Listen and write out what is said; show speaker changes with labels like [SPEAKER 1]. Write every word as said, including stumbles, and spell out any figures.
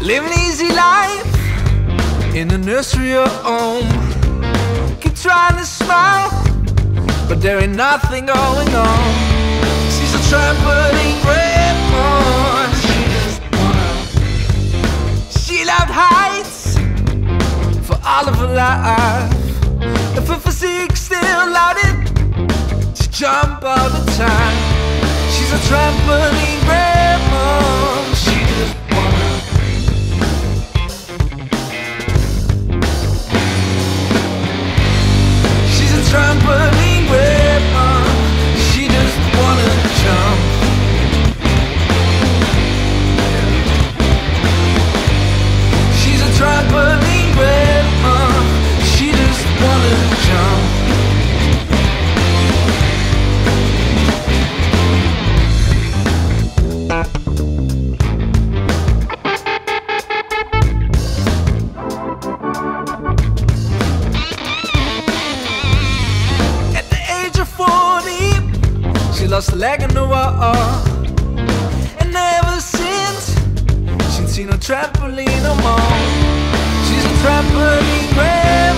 [SPEAKER 1] Live an easy life in the nursery or home. Keep trying to smile, but there ain't nothing going on. She's a trampoline grandma. She just wanna. She loved heights for all of her life. If her physique still allowed it, she jump all the time. She's a trampoline grandma. She just wanna. She's a trampoline grandma. She just wanna jump. She's a trampoline grandma. She just wanna jump. At the age of forty, she lost a leg in the wall, and ever since she'd seen no trampoline no more. She's a trampoline grandma.